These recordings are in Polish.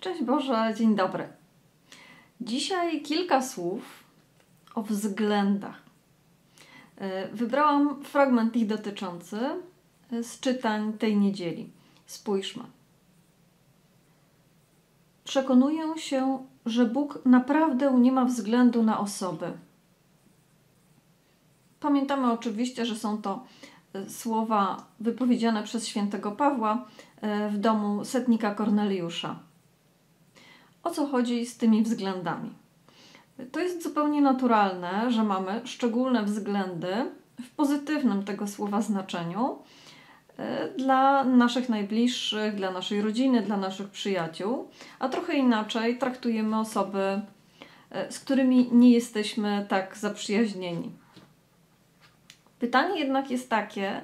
Szczęść Boże, dzień dobry. Dzisiaj kilka słów o względach. Wybrałam fragment ich dotyczący z czytań tej niedzieli. Spójrzmy. Przekonuję się, że Bóg naprawdę nie ma względu na osoby. Pamiętamy oczywiście, że są to słowa wypowiedziane przez świętego Pawła w domu setnika Korneliusza. O co chodzi z tymi względami? To jest zupełnie naturalne, że mamy szczególne względy w pozytywnym tego słowa znaczeniu dla naszych najbliższych, dla naszej rodziny, dla naszych przyjaciół, a trochę inaczej traktujemy osoby, z którymi nie jesteśmy tak zaprzyjaźnieni. Pytanie jednak jest takie,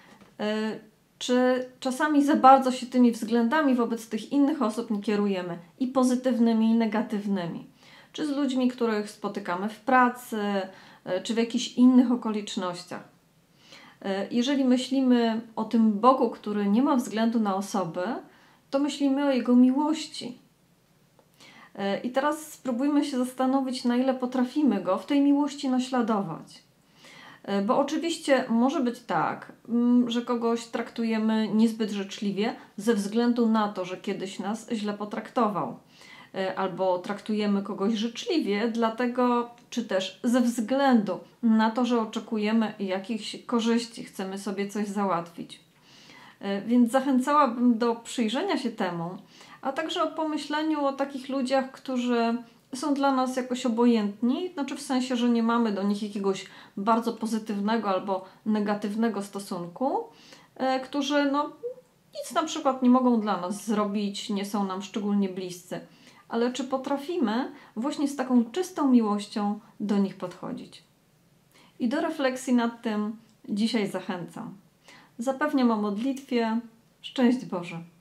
czy czasami za bardzo się tymi względami wobec tych innych osób nie kierujemy, i pozytywnymi, i negatywnymi. Czy z ludźmi, których spotykamy w pracy, czy w jakichś innych okolicznościach. Jeżeli myślimy o tym Bogu, który nie ma względu na osoby, to myślimy o Jego miłości. I teraz spróbujmy się zastanowić, na ile potrafimy Go w tej miłości naśladować. Bo oczywiście może być tak, że kogoś traktujemy niezbyt życzliwie ze względu na to, że kiedyś nas źle potraktował. Albo traktujemy kogoś życzliwie, dlatego, czy też ze względu na to, że oczekujemy jakichś korzyści, chcemy sobie coś załatwić. Więc zachęcałabym do przyjrzenia się temu, a także o pomyśleniu o takich ludziach, którzy są dla nas jakoś obojętni, znaczy w sensie, że nie mamy do nich jakiegoś bardzo pozytywnego albo negatywnego stosunku, którzy nic na przykład nie mogą dla nas zrobić, nie są nam szczególnie bliscy. Ale czy potrafimy właśnie z taką czystą miłością do nich podchodzić? I do refleksji nad tym dzisiaj zachęcam. Zapewniam o modlitwie. Szczęść Boże.